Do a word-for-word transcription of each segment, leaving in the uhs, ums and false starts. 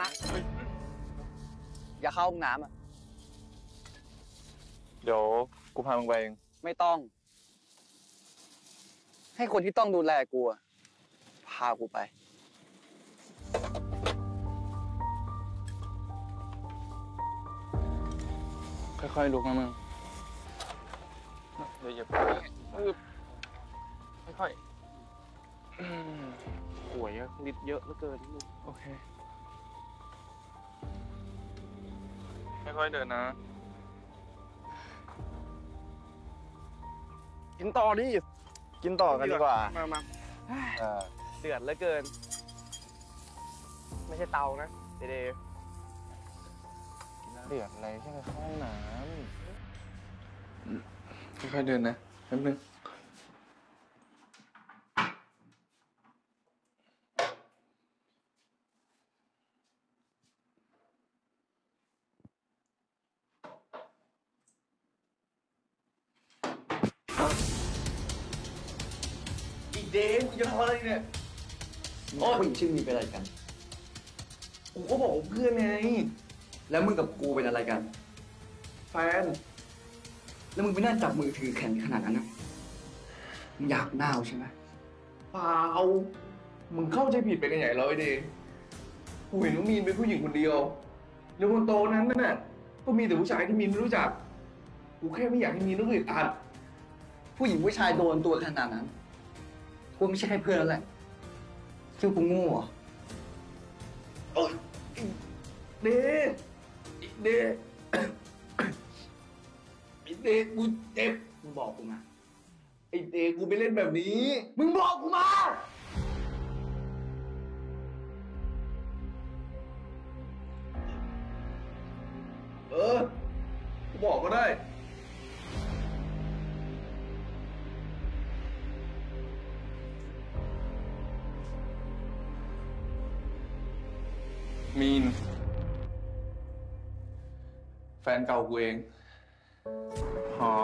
นะอย่าเข้าห้องน้ำอ่ะเดี๋ยวกูพามึงไปเองไม่ต้องให้คนที่ต้องดูแลกูพากูไปค่อยๆลุกนะมึงเดี๋ยวอย่าค่อยๆป่วยเยอะลิตรเยอะเหลือเกินลูกโอเคค่อยๆเดินนะกินต่อดิกินต่อกันดีกว่ามามาเดือดเหลือเกินไม่ใช่เตานะเดย์เดือดอะไรแค่เข้าห้องน้ำค่อยๆเดินนะแป๊บนึงอีเดนกูจะทำอะไรเนี่ยโอ้ยชื่อมีเป็นอะไรกันกูก็บอกเพื่อนไงแล้วมึงกับกูเป็นอะไรกันแฟนแล้วมึงไปนั่งจับมือถือแข็งขนาดนั้นนะมึงอยากหน้าใช่ไหมเปล่ามึงเข้าใจผิดไปกันใหญ่เลยดิกูเห็นว่ามีนเป็นผู้หญิงคนเดียวแล้วบนโต๊ะนั้นน่ะก็มีแต่ผู้ชายที่มีนไม่รู้จักกูแค่ไม่อยากให้มีนรู้สึกอัดผู้หญิงผู้ชายโดนตัวขนาดนั้นกูไม่ใช่แค่เพื่อนแล้วแหละคิดว่ากูโง่เหรอเออเดเดไอเดกูเจ็บมึงบอกกูมาไอเดกูไม่เล่นแบบนี้มึงบอกกูมาเออกูบอกก็ได้มีนแฟนเก่ากูเองพอ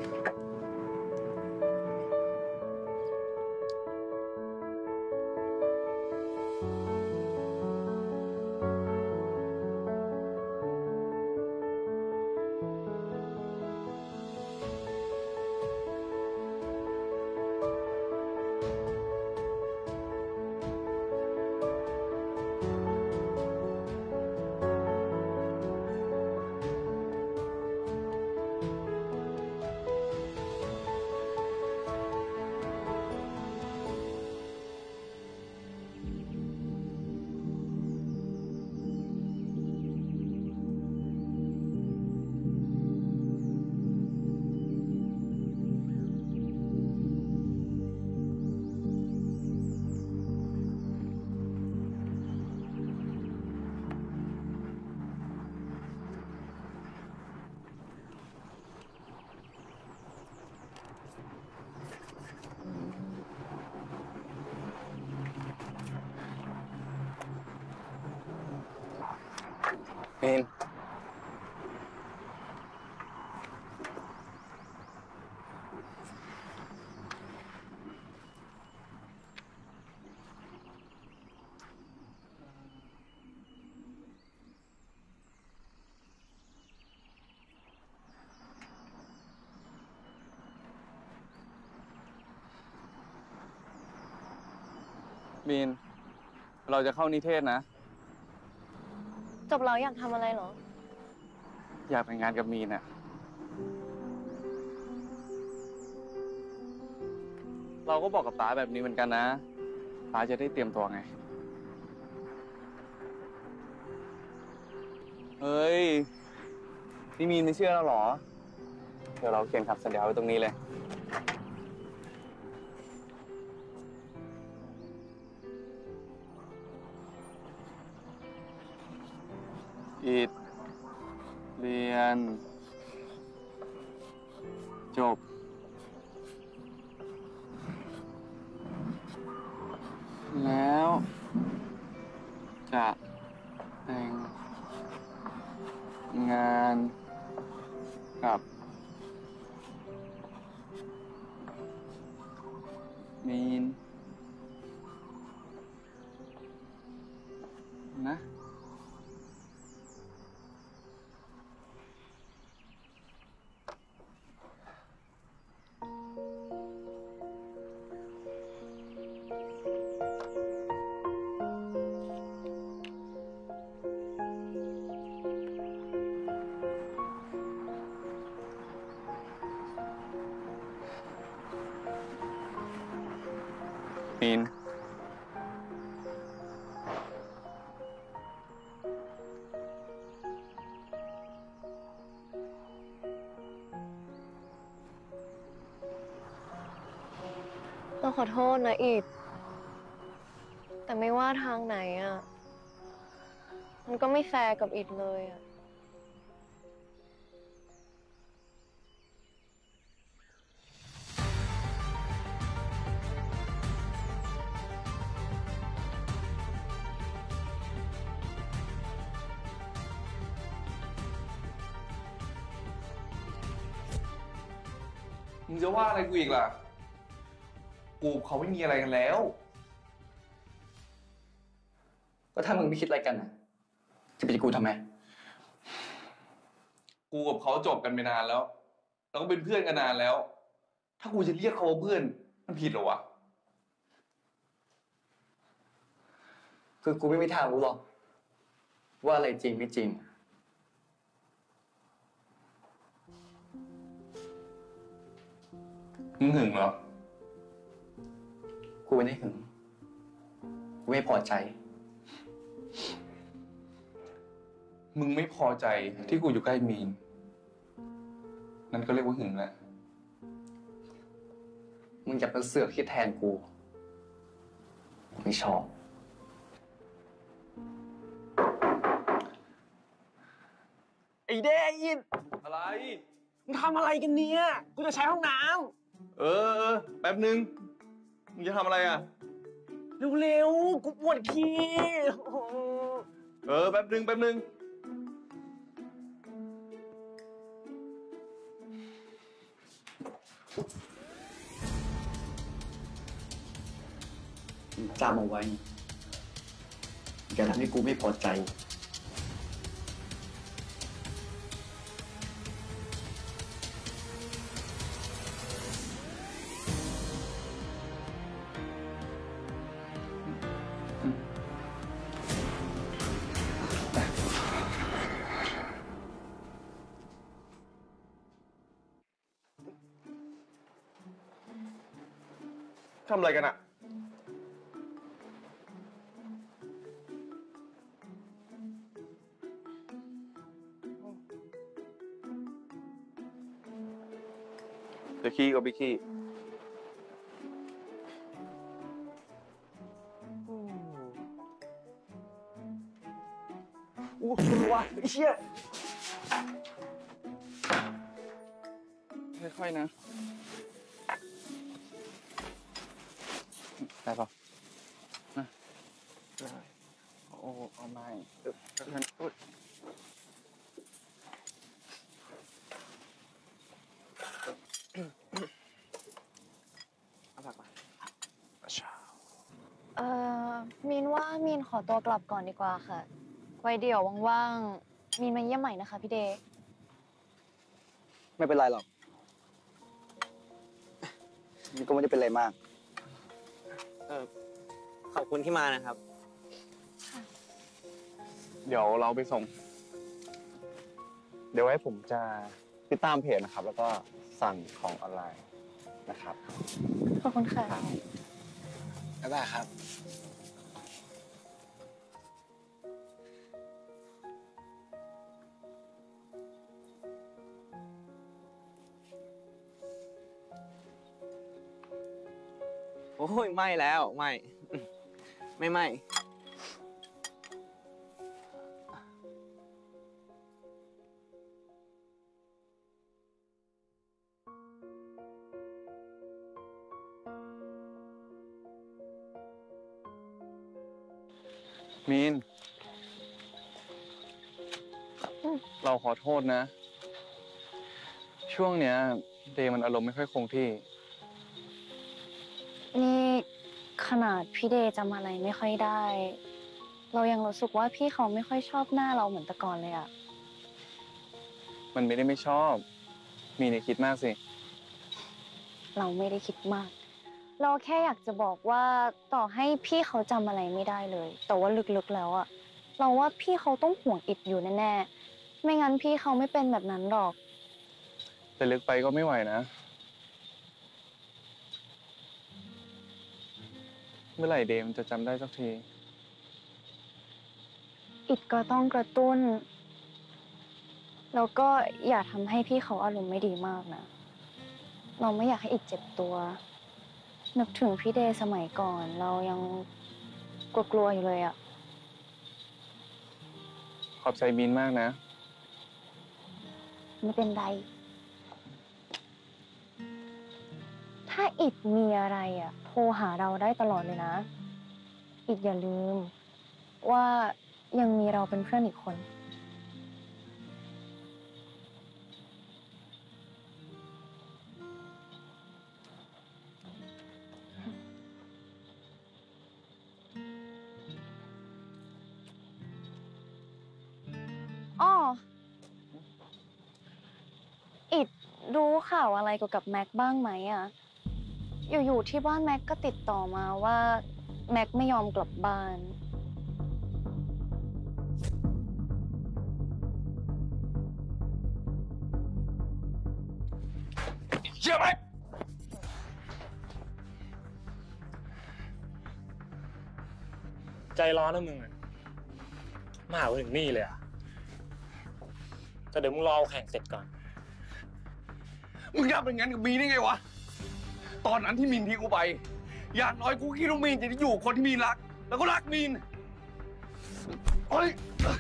เอ็นมีนเราจะเข้านิเทศนะจบแล้วอยากทำอะไรเหรออยากแต่งงานกับมีนอะเราก็บอกกับตาแบบนี้เหมือนกันนะตาจะได้เตรียมตัวไงเฮ้ยนี่มีนไม่เชื่อเราหรอเดี๋ยวเราเขียนคำสัญญาไว้ตรงนี้เลยอิดเรียนจบแล้วจะแต่งงานกับมีนนะมีนเราขอโทษนะอิดแต่ไม่ว่าทางไหนอ่ะ มันก็ไม่แฟร์กับอิดเลยอ่ะมึงจะว่าอะไรกูอีกล่ะ กูกับเขาไม่มีอะไรกันแล้วก็ถ้ามึงไม่คิดอะไรกันนะจะไปจะกูทำไมกูกับเขาจบกันไปนานแล้ว แล้วก็เป็นเพื่อนกันนานแล้ว ถ้ากูจะเรียกเขาว่าเพื่อน มันผิดเหรอวะคือกูไม่มีทางรู้หรอกว่าอะไรจริงไม่จริงมึงหึงเหรอกูไม่ได้หึงกูไม่พอใจมึงไม่พอใจที่กูอยู่ใกล้มีน นั่นก็เรียกว่าหึงแหละมึงจะเป็นเสือกคิดแทนกูกูไม่ชอบไอ้เด้ไอ้อินอะไรมึงทำอะไรกันเนี่ยกูจะใช้ห้องน้เออเออแป๊บนึง มึงจะทำอะไรอ่ะำเร็วๆกูปวดขี้โอ้โหเออแป๊บนึงแป๊บนึงจำเอาไว้อย่าทำให้กูไม่พอใจทำอะไรกันอ่ะ จะขี้ก็ไปขี้อู้วะไอ้เชี่ยค่อยๆนะ ได้ปะนะได้โอ้เอาไม่เอองั้นอุ๊ยเอาผักมาเอ่อ มีนว่ามีนขอตัวกลับก่อนดีกว่าค่ะ ไว้เดี๋ยวว่างๆ มีนมาเยี่ยมใหม่นะคะพี่เดย์ไม่เป็นไรหรอกมันก็ไม่ได้เป็นอะไรมากเออขอบคุณที่มานะครับเดี๋ยวเราไปส่ง เดี๋ยวไว้ผมจะติดตามเพจนะครับ แล้วก็สั่งของออนไลน์นะครับขอบคุณค่ะบ๊ายบายครับโอ้ยไม่แล้วไม่ ไม่ไม่มีนอืมเราขอโทษนะ ช่วงเนี้ยเดย์มันอารมณ์ไม่ค่อยคงที่นี่ขนาดพี่เดย์จำอะไรไม่ค่อยได้ เรายังรู้สึกว่าพี่เขาไม่ค่อยชอบหน้าเราเหมือนแต่ก่อนเลยอะมันไม่ได้ไม่ชอบ มีนอย่าคิดมากสิเราไม่ได้คิดมาก เราแค่อยากจะบอกว่าต่อให้พี่เขาจำอะไรไม่ได้เลย แต่ว่าลึกๆแล้วอะเราว่าพี่เขาต้องห่วงอิดอยู่แน่ๆ ไม่งั้นพี่เขาไม่เป็นแบบนั้นหรอกแต่ลึกไปก็ไม่ไหวนะเมื่อไหร่เดมจะจำได้สักทีอิดก็ต้องกระตุ้น แล้วก็อย่าทำให้พี่เขาอารมณ์ไม่ดีมากนะ เราไม่อยากให้อิดเจ็บตัว นึกถึงพี่เดย์สมัยก่อน เรายังกลัวๆอยู่เลยอะขอบใจบินมากนะไม่เป็นไร ถ้าอิดมีอะไรอะโทรหาเราได้ตลอดเลยนะ อิดอย่าลืม ว่ายังมีเราเป็นเพื่อนอีกคน อ้อ อิดรู้ข่าวอะไรเกี่ยวกับแม็กบ้างไหมอะอยู่ๆที่บ้านแม็กก็ติดต่อมาว่าแม็กไม่ยอมกลับบ้านเชื่อไหมใจร้อนนะมึงอะมาหาถึงนี่เลยอะแต่เดี๋ยวมึงรอแข่งเสร็จก่อนมึงทำอย่างนั้นกับมีนได้ไงวะ ตอนนั้นที่มีนทิ้งกูไป อย่างน้อยกูคิดว่ามีนจะได้อยู่คนที่มีนรัก แล้วก็รักมีนเฮ้ย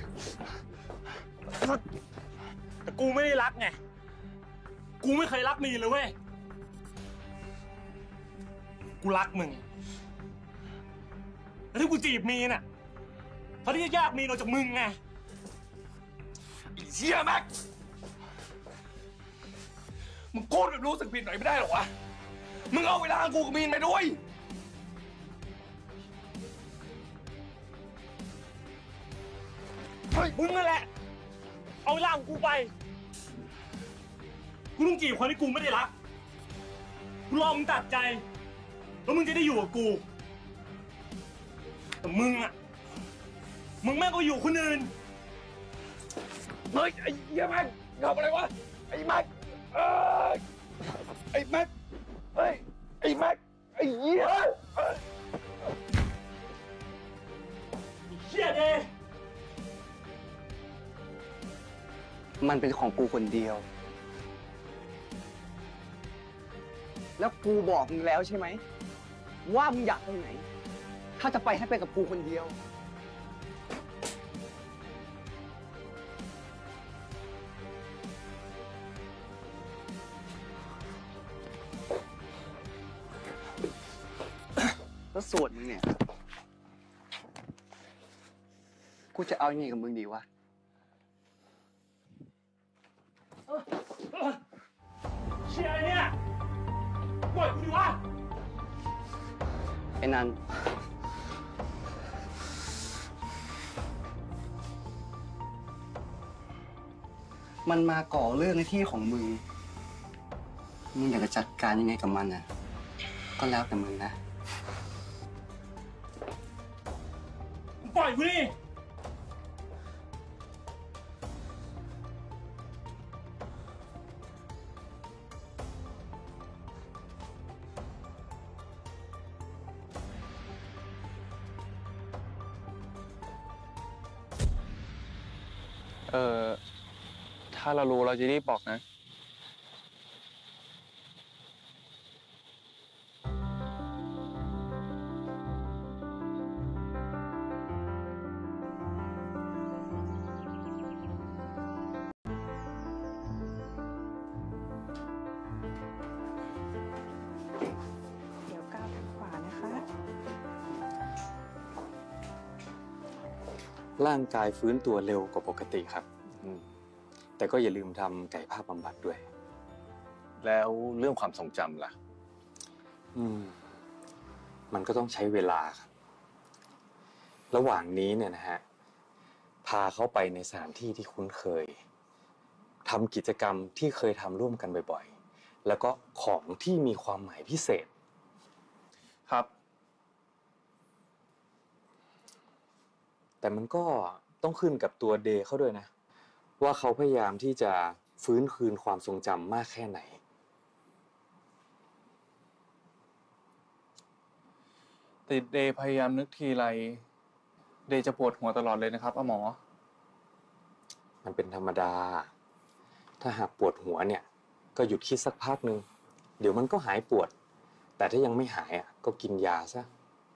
แต่กูไม่ได้รักไง กูไม่เคยรักมีนเลยเว้ย กูรักมึง แล้วที่กูจีบมีนอ่ะเพราะที่จะแยกมีนออกจากมึงไงไอ้เชี่ยแม็ก มึงโคตรรู้สึกผิดหน่อยไม่ได้หรอวะ มึงเอาเวลากูกับมีนไปด้วยเฮ้ย มึงนั่นแหละ เอาเวลาของกูไป กูต้องจีบคนที่กูไม่ได้รัก กูรอมึงตัดใจ แล้วมึงจะได้อยู่กับกู แต่มึงอะมึงแม่งก็อยู่คนอื่นเฮ้ย ไอ้เหี้ยแม็กทำอะไรวะ ไอ้แม็กเอ้ยไอ้แม็กเฮ้ย ไอ้แม็กไอ้เหี้ยเชี่ยเดมันเป็นของกูคนเดียว แล้วกูบอกมึงแล้วใช่ไหม ว่ามึงอยากไปไหน ถ้าจะไปให้ไปกับกูคนเดียว แล้วส่วนมึงเนี่ย กูจะเอายังไงกับมึงดีวะเชี่ยอะไรเนี่ยปล่อยกูดิวะไอ้นัน มันมาก่อเรื่องในที่ของมึง มึงอยากจะจัดการยังไงกับมันน่ะ ก็แล้วแต่มึงนะปล่อยกูดิเออ ถ้าเรารู้เราจะรีบบอกนะเดี๋ยวก้าวทางขวานะคะร่างกายฟื้นตัวเร็วกว่าปกติครับอืมแต่ก็อย่าลืมทำกายภาพบำบัดด้วยแล้วเรื่องความทรงจำล่ะอืม มันก็ต้องใช้เวลาครับ ระหว่างนี้เนี่ยนะฮะ พาเขาไปในสถานที่ที่คุ้นเคย ทำกิจกรรมที่เคยทำร่วมกันบ่อยๆ แล้วก็ของที่มีความหมายพิเศษครับแต่มันก็ต้องขึ้นกับตัวเดย์เขาด้วยนะ ว่าเขาพยายามที่จะฟื้นคืนความทรงจำมากแค่ไหนผติดเดย์พยายามนึกทีไรเดย์จะปวดหัวตลอดเลยนะครับอาหมอมันเป็นธรรมดา ถ้าหากปวดหัวเนี่ย ก็หยุดคิดสักพักหนึ่งเดี๋ยวมันก็หายปวด แต่ถ้ายังไม่หายอ่ะก็กินยาซะ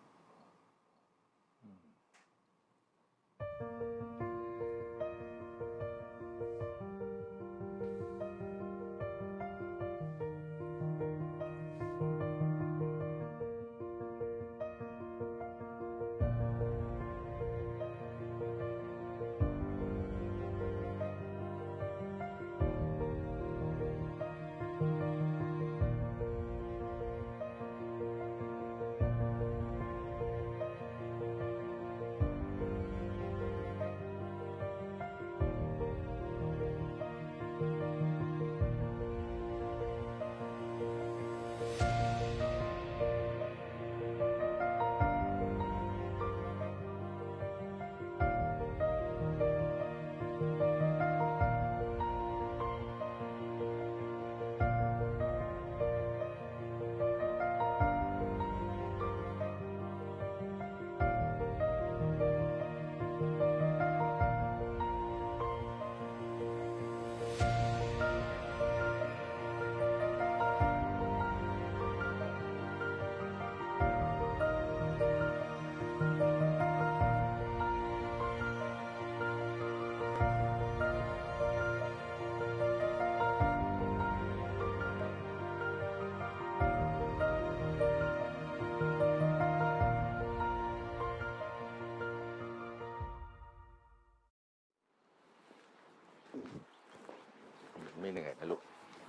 ไม่เหนื่อยนะลูก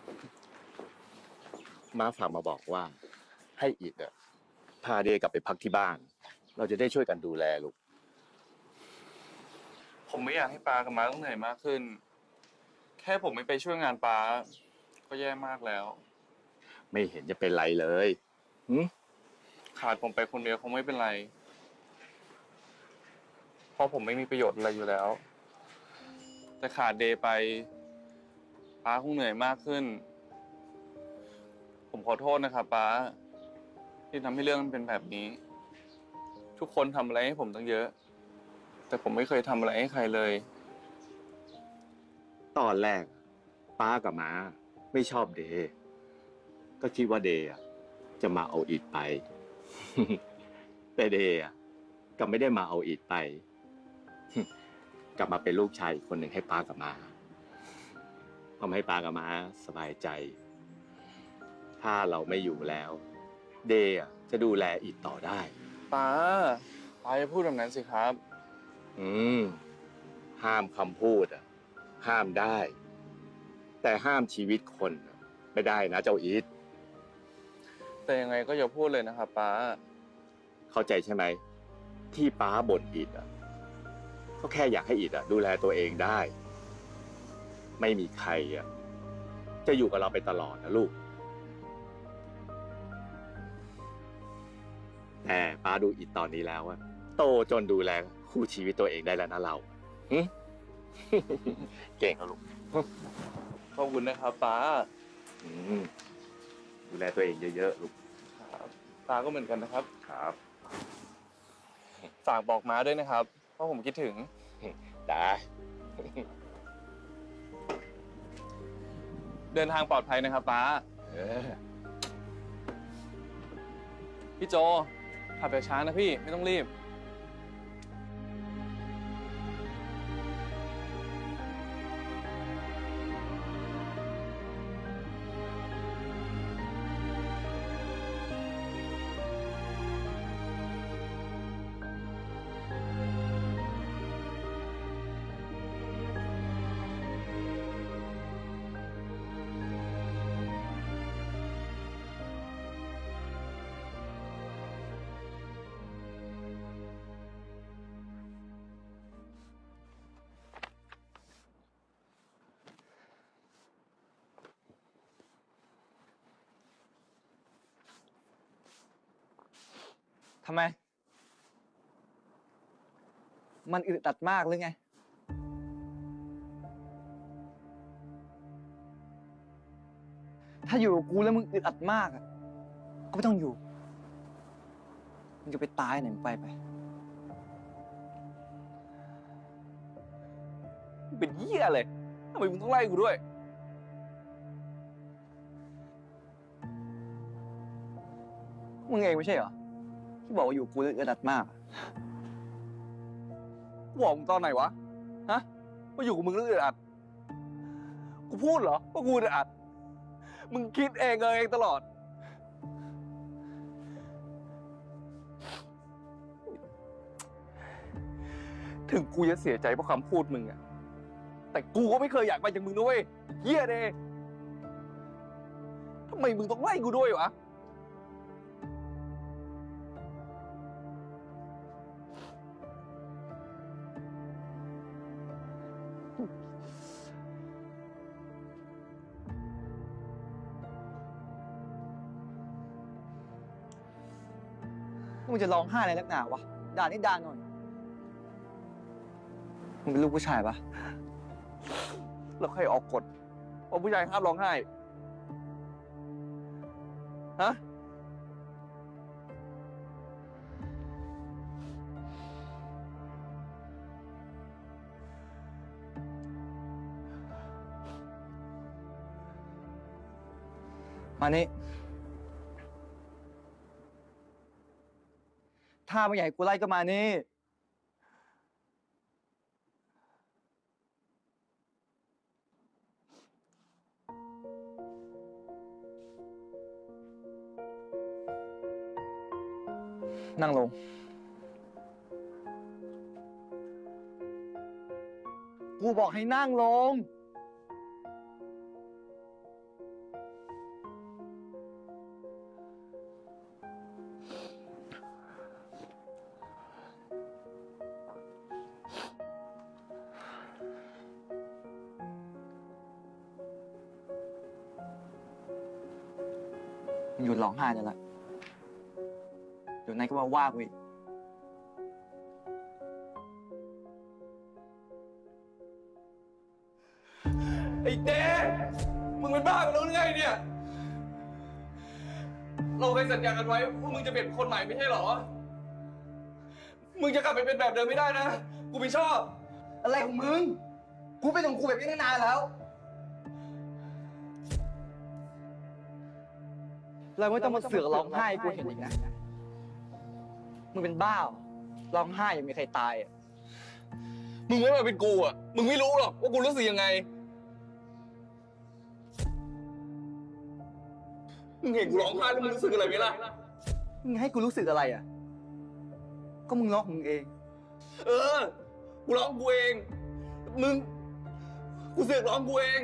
ม้าฝากมาบอกว่า ให้อิดอะพาเดย์กลับไปพักที่บ้าน เราจะได้ช่วยกันดูแลลูกผมไม่อยากให้ปากับม้าต้องเหนื่อยมากขึ้น แค่ผมไม่ไปช่วยงานปาก็แย่มากแล้วไม่เห็นจะเป็นไรเลยหืมขาดผมไปคนเดียวคงไม่เป็นไร เพราะผมไม่มีประโยชน์อะไรอยู่แล้ว แต่ขาดเดย์ไปป้าคงเหนื่อยมากขึ้น ผมขอโทษนะครับป้าที่ทำให้เรื่องมันเป็นแบบนี้ ทุกคนทำอะไรให้ผมตั้งเยอะ แต่ผมไม่เคยทำอะไรให้ใครเลยตอนแรก ป้ากับม้าไม่ชอบเดย์ก็คิดว่าเดย์อะจะมาเอาอิดไป แต่เดย์อะก็ไม่ได้มาเอาอิดไป กลับมาเป็นลูกชายอีกคนหนึ่งให้ป้ากับม้าทำให้ป้ากับม้าสบายใจ ถ้าเราไม่อยู่แล้ว เดย์อะจะดูแลอิดต่อได้ป้าป้าจะพูดแบบนั้นสิครับอืม ห้ามคำพูดอ่ะ ห้ามได้ แต่ห้ามชีวิตคนอะไม่ได้นะเจ้าอีทแต่ยังไงก็อย่าพูดเลยนะครับป้าเข้าใจใช่ไหม ที่ป้าบ่นอิดอ่ะก็แค่อยากให้อิดอ่ะดูแลตัวเองได้ ไม่มีใครอ่ะจะอยู่กับเราไปตลอดนะลูก แต่ป้าดูอิดตอนนี้แล้วอะโตจนดูแลคู่ชีวิตตัวเองได้แล้วนะเราหึ เก่งแล้วลูกขอบคุณนะครับป้าอืมดูแลตัวเองเยอะๆลูกครับป้าก็เหมือนกันนะครับครับฝากบอกม้าด้วยนะครับเพราะผมคิดถึงได้เดินทางปลอดภัยนะครับป้าเออพี่โจขับแบบช้านะพี่ไม่ต้องรีบทำไม มันอึดอัดมากหรือไง ถ้าอยู่กับกูแล้วมึงอึดอัดมากอะก็ไม่ต้องอยู่มึงจะไปตายไหนมึงไปไปมึงเป็นเหี้ยอะไรทำไมมึงต้องไล่กูด้วยมึงเองไม่ใช่เหรอ ที่บอกว่าอยู่กูแล้วอึดอัดมากกูบอกมึงตอนไหนวะ ฮะว่าอยู่กับมึงแล้วอึดอัด กูพูดเหรอว่ากูอึดอัด มึงคิดเองเออเองตลอด ถึงกูจะเสียใจเพราะคำพูดมึงอะแต่กูก็ไม่เคยอยากไปจากมึงด้วยเหี้ยเดทำไมมึงต้องไล่กูด้วยวะมึงจะร้องไห้อะไรนักหนาวะ ด่านี่ด่าหน่อย มึงเป็นลูกผู้ชายปะแล้วใครออกกฎว่าผู้ชายห้ามร้องไห้ ฮะมานี่ ถ้าไม่อยากให้กูไล่ก็มานี่ นั่งลง กูบอกให้นั่งลง มึงหยุดร้องไห้ได้แล้วเดี๋ยวนายก็มาว่ากูอีกไอ้เดมึงเป็นบ้าไปแล้วหรือไงเนี่ย เราเคยสัญญากันไว้ว่ามึงจะเป็นคนใหม่ไม่ใช่เหรอ มึงจะกลับไปเป็นแบบเดิมไม่ได้นะ กูไม่ชอบอะไรของมึง กูเป็นของกูแบบนี้ตั้งนานแล้ว เราไม่ต้องมาเสือกร้องไห้กูเห็นอีกนะ มึงเป็นบ้าเหรอร้องไห้ยังมีใครตายอ่ะมึงไม่มาเป็นกูอ่ะ มึงไม่รู้หรอกว่ากูรู้สึกยังไง มึงเห็นกูร้องไห้แล้วมึงรู้สึกอะไรไหมล่ะมึงให้กูรู้สึกอะไรอ่ะ ก็มึงร้องของมึงเองเออ กูร้องกูเอง มึง กูเสือกร้องกูเอง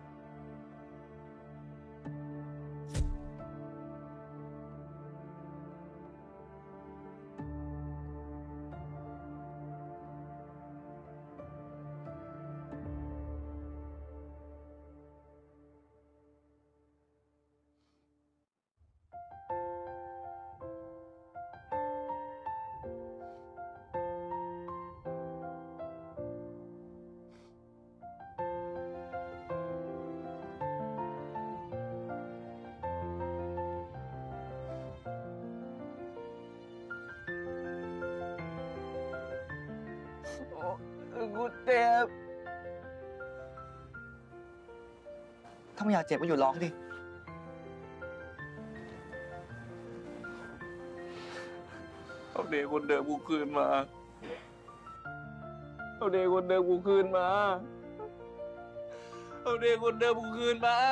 กูเจ็บถ้าไม่อยากเจ็บก็อยู่ร้องดิเอาเด็กคนเดิมกูคืนมา เอาเด็กคนเดิมกูคืนมา เอาเด็กคนเดิมกูคืนมา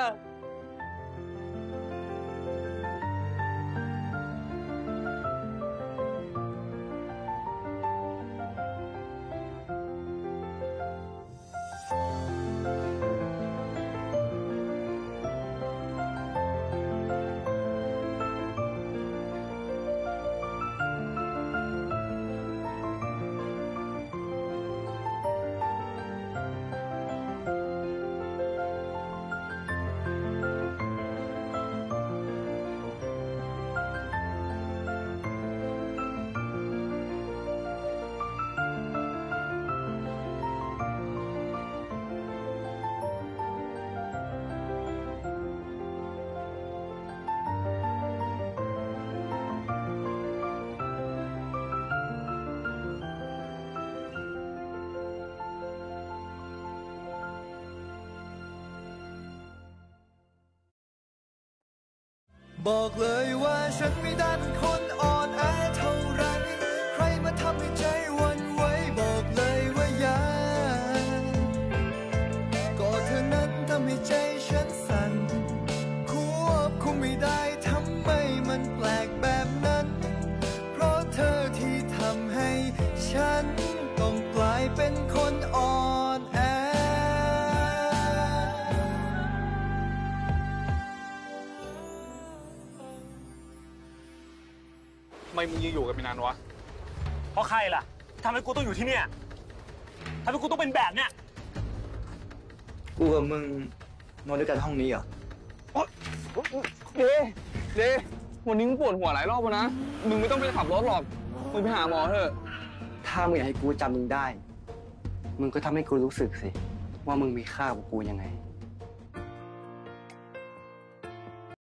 บอกเลยว่าฉันไม่ได้เป็นคนอ่อนแอเท่าไรใครมาทำให้ใจหวั่นไหวบอกเลยว่าอย่ากอดเธอนั้นทำให้ใจฉันสั่นควบคุมไม่ได้ทำไมมันแปลกแบบนั้นเพราะเธอที่ทำให้ฉันต้องกลายเป็นคนอ่อนแอทำไมมึงยังอยู่กันไม่นานวะ เพราะใครล่ะทำให้กูต้องอยู่ที่เนี่ยทำให้กูต้องเป็นแบบเนี้ยกูกับมึงนอนด้วยกันห้องนี้เหรอเดเดวันนี้มึงปวดหัวหลายรอบแล้วนะ มึงไม่ต้องไปขับรถหรอก มึงไปหาหมอเถอะถ้ามึงอยากให้กูจำมึงได้ มึงก็ทำให้กูรู้สึกสิ ว่ามึงมีค่ากว่ากูยังไง